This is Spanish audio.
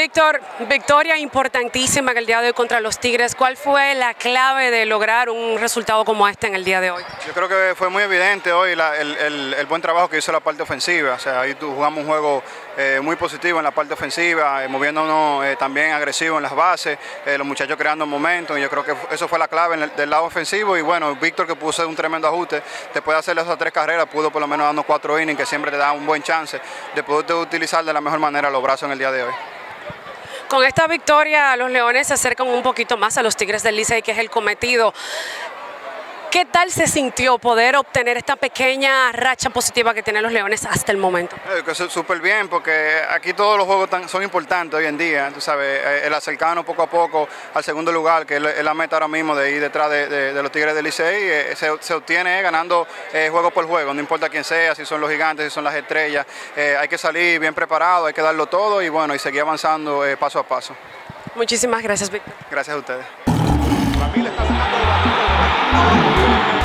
Víctor, victoria importantísima en el día de hoy contra los Tigres. ¿Cuál fue la clave de lograr un resultado como este en el día de hoy? Yo creo que fue muy evidente hoy el buen trabajo que hizo la parte ofensiva. O sea, ahí jugamos un juego muy positivo en la parte ofensiva, moviéndonos también agresivo en las bases, los muchachos creando momentos. Y yo creo que eso fue la clave del lado ofensivo. Y bueno, Víctor, que puso un tremendo ajuste, después de hacer esas 3 carreras, pudo por lo menos darnos 4 innings, que siempre te da un buen chance de poder utilizar de la mejor manera los brazos en el día de hoy. Con esta victoria, los Leones se acercan un poquito más a los Tigres del Licey, que es el cometido. ¿Qué tal se sintió poder obtener esta pequeña racha positiva que tienen los Leones hasta el momento? Súper bien, porque aquí todos los juegos son importantes hoy en día. Tú sabes, el acercarnos poco a poco al segundo lugar, que es la meta ahora mismo de ir detrás de los Tigres del Licey, se obtiene ganando juego por juego, no importa quién sea, si son los Gigantes, si son las Estrellas. Hay que salir bien preparado, hay que darlo todo y bueno, y seguir avanzando paso a paso. Muchísimas gracias, Víctor. Gracias a ustedes. Ramírez está sacando de